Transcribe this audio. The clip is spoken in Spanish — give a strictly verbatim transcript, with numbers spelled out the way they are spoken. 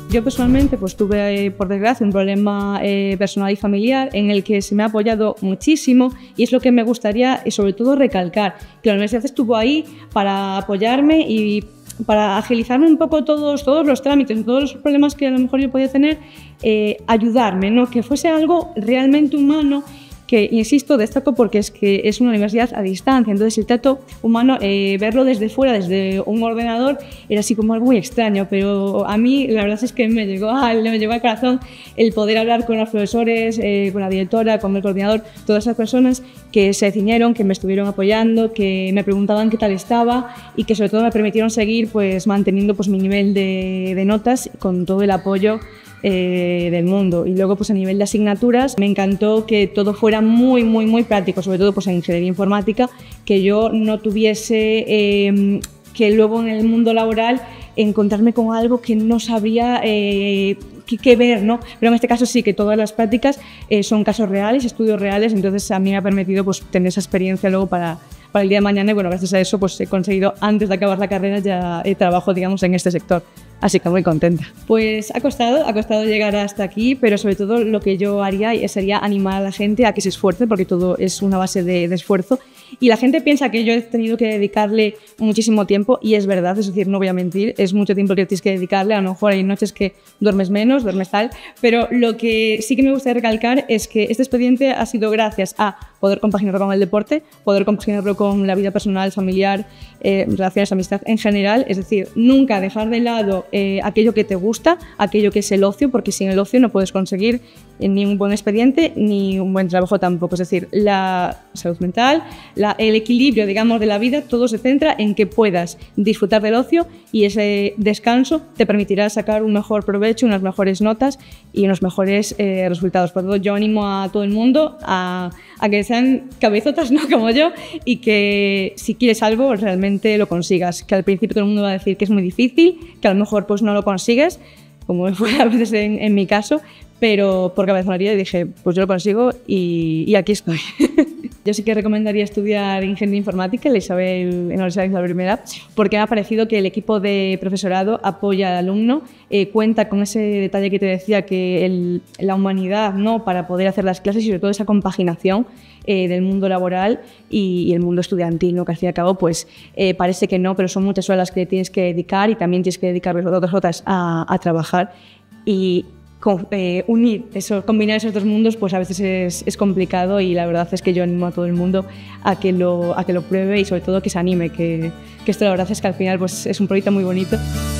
Yo personalmente pues tuve, eh, por desgracia, un problema eh, personal y familiar en el que se me ha apoyado muchísimo y es lo que me gustaría, y sobre todo, recalcar, que la universidad estuvo ahí para apoyarme y para agilizarme un poco todos, todos los trámites, todos los problemas que a lo mejor yo podía tener, eh, ayudarme, ¿no? Que fuese algo realmente humano, que, insisto, destaco porque es que es una universidad a distancia, entonces el trato humano, eh, verlo desde fuera, desde un ordenador, era así como algo muy extraño, pero a mí la verdad es que me llegó, al, me llegó al corazón el poder hablar con los profesores, eh, con la directora, con el coordinador, todas esas personas que se ciñeron, que me estuvieron apoyando, que me preguntaban qué tal estaba y que sobre todo me permitieron seguir pues, manteniendo pues, mi nivel de, de notas con todo el apoyo Eh, del mundo. Y luego pues a nivel de asignaturas me encantó que todo fuera muy muy muy práctico, sobre todo pues en ingeniería informática, que yo no tuviese eh, que luego en el mundo laboral encontrarme con algo que no sabría eh, qué, qué ver, ¿no? Pero en este caso sí que todas las prácticas eh, son casos reales, estudios reales, entonces a mí me ha permitido pues tener esa experiencia luego para para el día de mañana y bueno, gracias a eso pues he conseguido antes de acabar la carrera ya eh, trabajo digamos en este sector. Así que muy contenta. Pues ha costado, ha costado llegar hasta aquí, pero sobre todo lo que yo haría sería animar a la gente a que se esfuerce, porque todo es una base de, de esfuerzo. Y la gente piensa que yo he tenido que dedicarle muchísimo tiempo, y es verdad, es decir, no voy a mentir, es mucho tiempo que tienes que dedicarle, a lo mejor hay noches que duermes menos, duermes tal, pero lo que sí que me gustaría recalcar es que este expediente ha sido gracias a poder compaginarlo con el deporte, poder compaginarlo con la vida personal, familiar, eh, relaciones, amistad en general, es decir, nunca dejar de lado eh, aquello que te gusta, aquello que es el ocio, porque sin el ocio no puedes conseguir ni un buen expediente ni un buen trabajo tampoco, es decir, la salud mental, la, el equilibrio, digamos, de la vida, todo se centra en que puedas disfrutar del ocio y ese descanso te permitirá sacar un mejor provecho, unas mejores notas y unos mejores eh, resultados. Por lo tanto, yo animo a todo el mundo a, a que sean cabezotas, ¿no? Como yo, y que si quieres algo realmente lo consigas, que al principio todo el mundo va a decir que es muy difícil, que a lo mejor pues no lo consigues, como fue a veces en, en mi caso, pero por cabezonería dije, pues yo lo consigo y, y aquí estoy. Yo sí que recomendaría estudiar Ingeniería Informática en la Isabel, en la Universidad Isabel primera, porque me ha parecido que el equipo de profesorado apoya al alumno, eh, cuenta con ese detalle que te decía, que el, la humanidad, ¿no? Para poder hacer las clases y sobre todo esa compaginación eh, del mundo laboral y, y el mundo estudiantil, ¿no? Que al fin y al cabo pues, eh, parece que no, pero son muchas horas las que tienes que dedicar y también tienes que dedicar otras horas a, a trabajar. Y Con, eh, unir, eso, combinar esos dos mundos, pues a veces es, es complicado y la verdad es que yo animo a todo el mundo a que lo, a que lo pruebe y sobre todo que se anime, que, que esto la verdad es que al final pues, es un proyecto muy bonito.